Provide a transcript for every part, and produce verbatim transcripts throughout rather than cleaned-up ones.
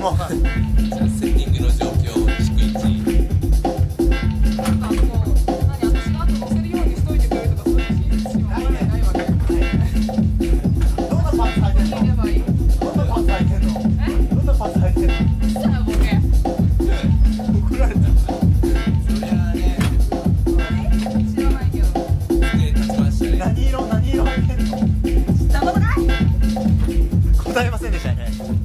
もうじゃあセッティングの状況を逐一。 なんかもう何私が後乗せるようにしといてくれるとかそういう指示はないないわけ。 どんなパンツ履いてんの？ いればいい。 どんなパンツ履いてんの？ え？ どんなパンツ履いてんの？ さあボケ。 怒られた。 そりゃあね、 知らないけど。 机立ちましたね。 何色何色履いてんの？ 知ったことない。 答えませんでしたね。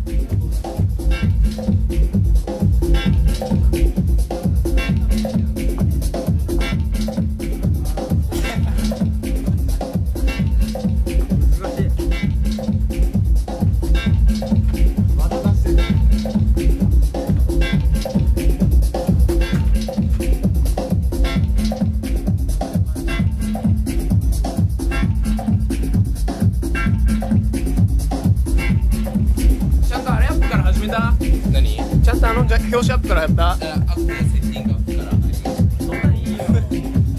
ちゃんとあれアップから始めた？ 何？ ちゃんとあの表紙アップからやった？ あ、アップのセッティングアップから始めました。 そんなにいいよ。ちゃんと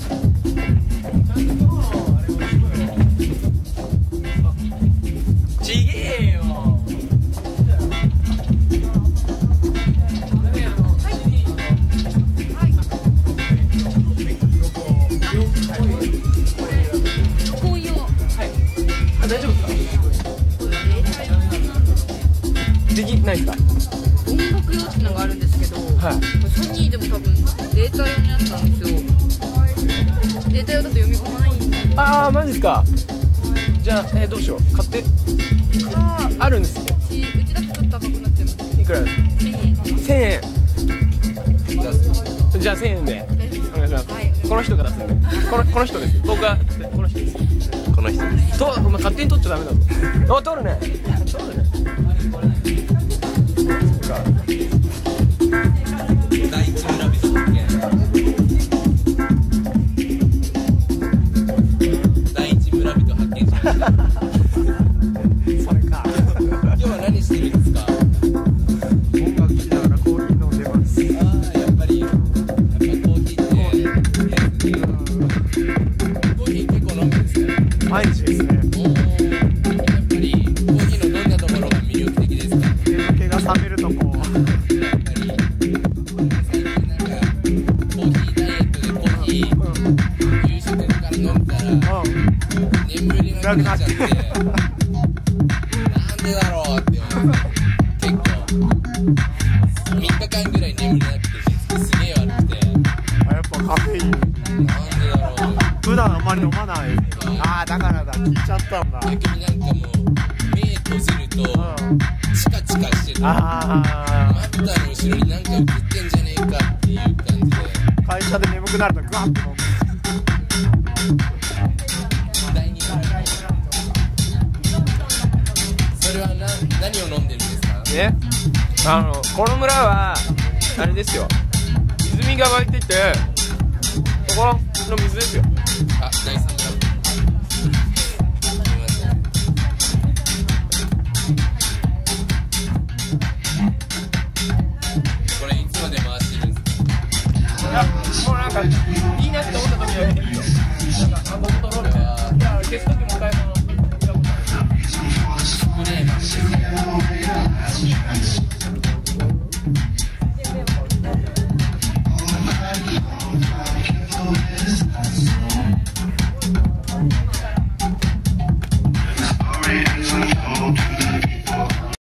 あれをしろよ。ちげえよ。 こういう。 あ、大丈夫ですか？できないですか？ 音楽用っていうのがあるんですけど、 はい。 ソニーでも多分データ用のやつなんですよ。データ用だと読み込まないんで。 ああ、マジですか？じゃあ、えー、どうしよう。買ってああるんですね。 うちうちだとちょっと高くなっちゃいます。 いくらですか？ せんえん。 せんえん。じゃあせんえんでお願いします。 はい。 この人が出すんで。このこの人です。僕がこの人です。 この人です。 と、お前勝手に取っちゃダメだぞ。あ、取るね。取るね。 第一村人発見。第一村人発見しました。 それか。 今日は何してるんですか？ 音楽聴きながらコーヒー飲んでます。 ああ、やっぱりやっぱコーヒーってコーヒー結構飲むんですか？ 毎日ですね。 おー、やっぱりコーヒーのどんなところが魅力的ですか？ 眠気が覚めるとこう。 やっぱり最近なんかコーヒーダイエットでコーヒー夕食から飲んだら眠りなくなっちゃってなんでだろうって思って結構みっかかんぐらい眠れなくてすげえ悪くてあ、やっぱカフェイン。 なんでだろう普段あんまり飲まない。ああ、だからだ。聞いちゃったんだ。 逆になんかもう目閉じるとチカチカしててマあッターの後ろになんか映ってんじゃねえかっていう感じであ、会社で眠くなるとグワッと飲む。 第二村それは何何を飲んでるんですか？ ね、あのこの村はあれですよ。泉が湧いてて、そこの水ですよ。 あ、第三